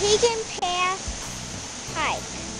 Pagan Path hike.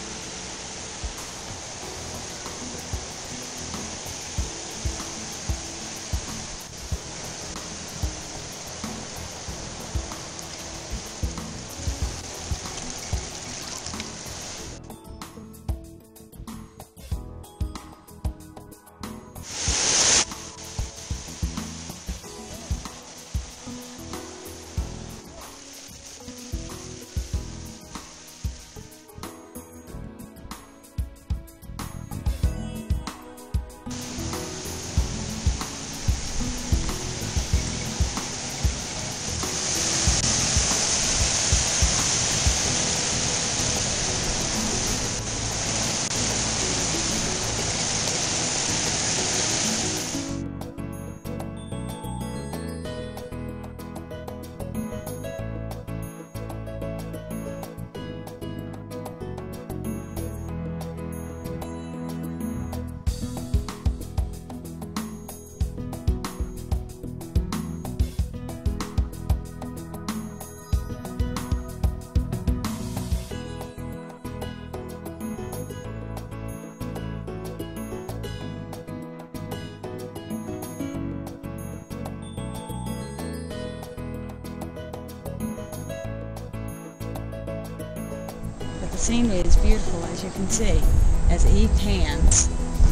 The scenery is beautiful, as you can see, as Eve pans.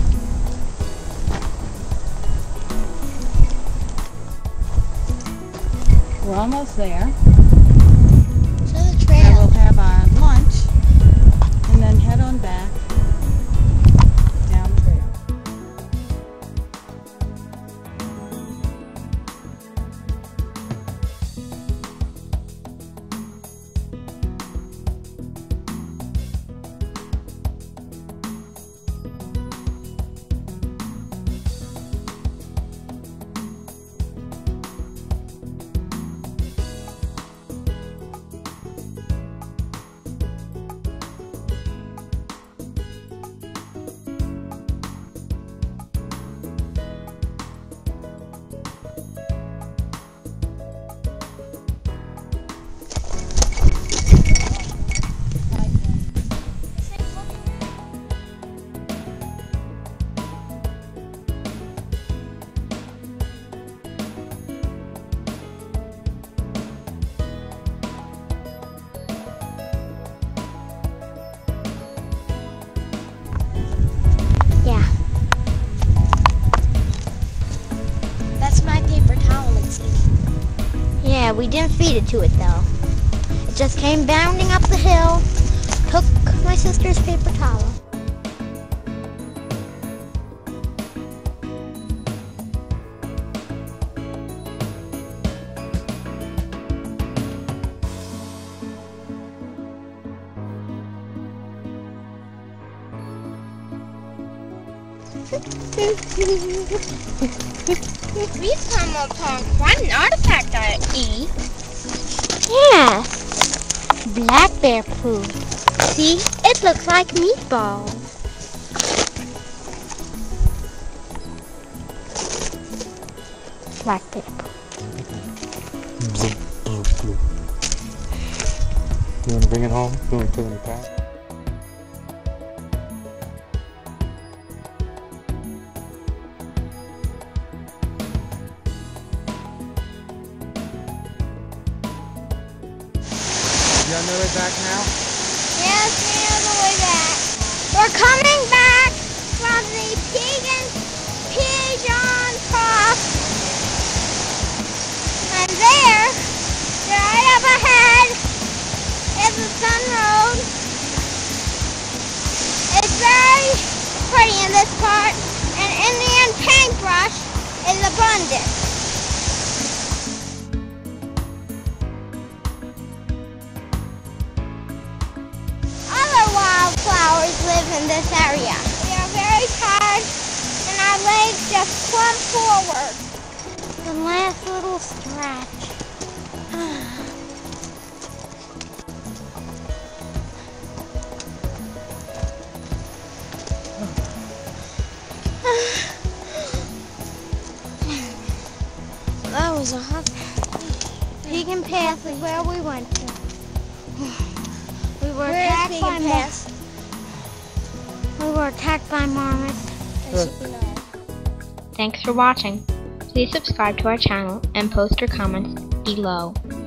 We're almost there. To the trail. And we'll have our lunch and then head on back down the trail. Yeah, we didn't feed it to it though. It just came bounding up the hill, took my sister's paper towel. We've come upon quite an artifact, E. Yes, black bear poo. See, it looks like meatballs. Black bear poo. You want to bring it home? You want to put it in the pack? You on the way back now? Yes, we're on the way back. We're coming back from the Pigeon Cross. And there, right up ahead, is the Sun Road. It's very pretty in this part, and Indian paintbrush is abundant. Flowers live in this area. We are very tired and our legs just plump forward. The last little stretch. That was a hot Pagan Path is where we went to. attacked by marmots. Thanks for watching. Please subscribe to our channel and post your comments below.